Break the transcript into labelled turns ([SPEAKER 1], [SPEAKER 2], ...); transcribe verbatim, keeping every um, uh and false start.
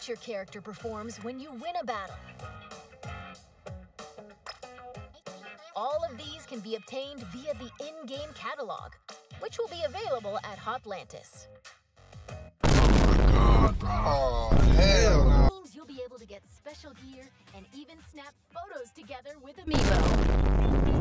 [SPEAKER 1] stats your character performs when you win a battle. All of these can be obtained via the in-game catalog, which will be available at Hotlantis.
[SPEAKER 2] Oh, bro. Oh, hell no.
[SPEAKER 1] Means you'll be able to get special gear and even snap photos together with Amiibo.